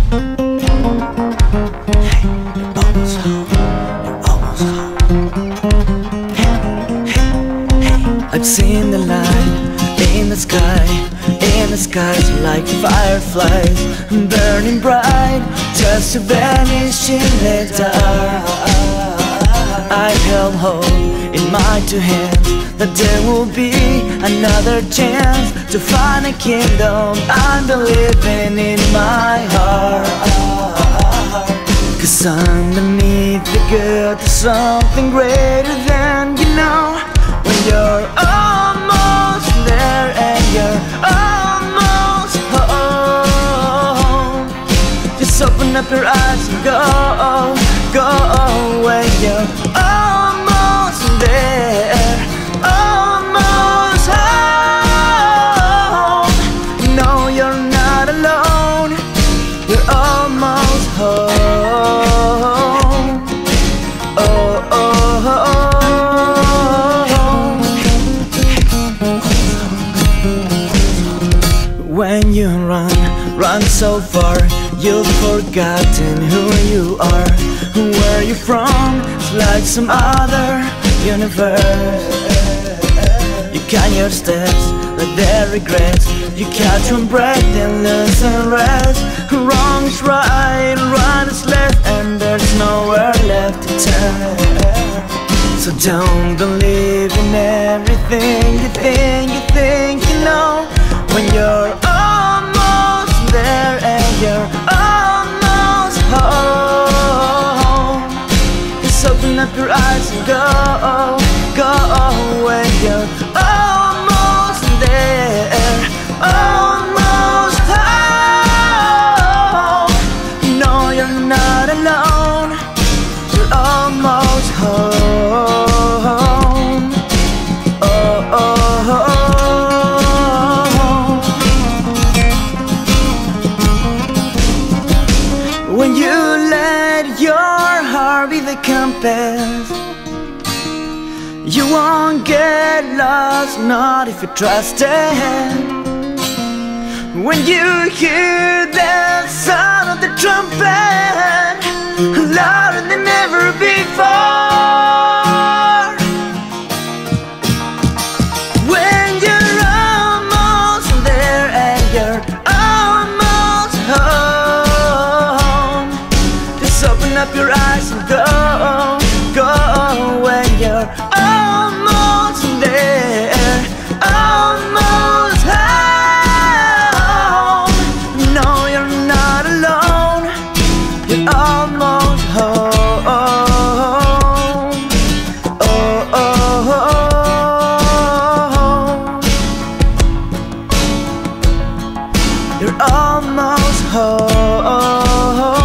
almost home, you're almost home. I've seen the light in the sky, in the skies like fireflies, burning bright, just to vanish in the dark. I've held hope in my two hands that there will be another chance to find a kingdom I'm believing in my heart. 'Cause underneath the good there's something greater than you know. When you're almost there and you're almost home, just open up your eyes and go when you're almost there, almost home. No, you're not alone, you're almost home. Oh, oh, oh. When you run so far, you've forgotten who you are, where you're from. It's like some other universe. You count your steps like their regrets. You catch one breath and lose and rest. Wrong is right, right is left, and there's nowhere left to turn. So don't believe in everything you think you know. When you're almost there and you're almost home, just open up your eyes and go when you're almost there, almost home. No, you're not alone, you're almost home. Oh, oh, oh. When you let your heart be the compass, you won't get lost, not if you trust it. When you hear the sound of the trumpet, louder than ever before. When you're almost there and you're almost home, just open up your eyes and go when you're almost there, almost home. No, you're not alone, you're almost home. Oh, oh, oh. You're almost home.